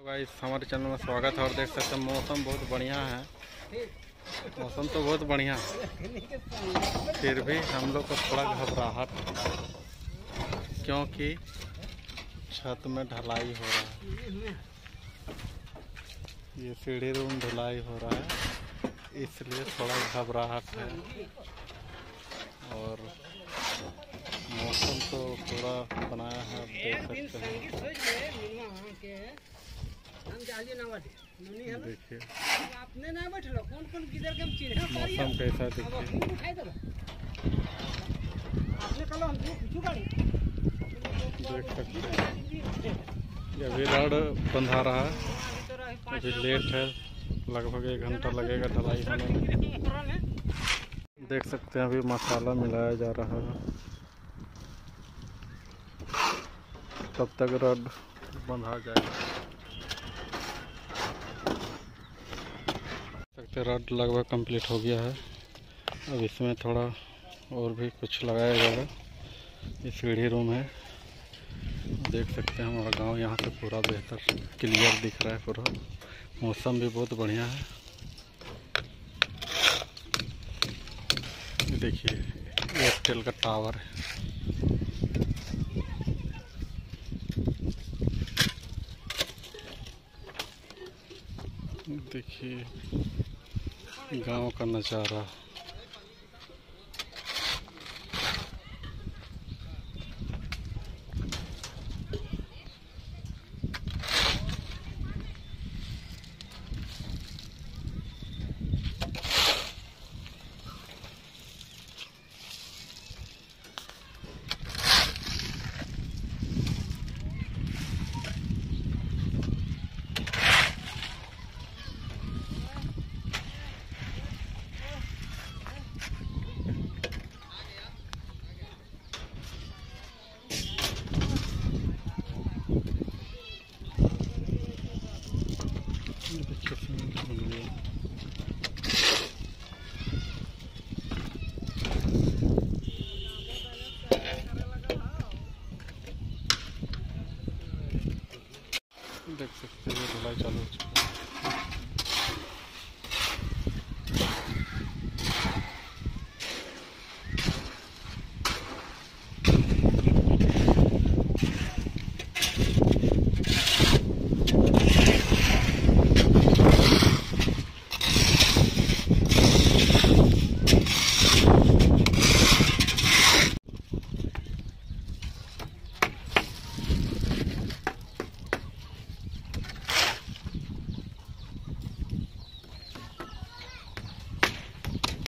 Guys हमारे channel में स्वागत है। और देख सकते हैं मौसम बहुत बढ़िया है। मौसम तो बहुत बढ़िया है, फिर भी हम लोग को थोड़ा घबराहट है क्योंकि छत में ढलाई हो रहा है। ये सीढ़ी रूम ढलाई हो रहा है, इसलिए थोड़ा घबराहट है। और मौसम तो थोड़ा बनाया है, आप देख सकते हैं। देखिए मौसम कैसा देखिए। देख सकते हैं ये अभी रड बंधा रहा है, अभी लेट है, लगभग 1 घंटा लगेगा ढलाई होने में। देख सकते हैं अभी मसाला मिलाया जा रहा है, तब तक रड बंधा जाएगा। रड लगभग कंप्लीट हो गया है, अब इसमें थोड़ा और भी कुछ लगाया जाएगा। ये सीढ़ी रूम है, देख सकते हैं हमारा गांव यहाँ से पूरा बेहतर क्लियर दिख रहा है। पूरा मौसम भी बहुत बढ़िया है। देखिए एयरटेल का टावर है। देखिए गांव का नज़ारा। देख सकते हैं ढलाई चालू हो चुका है।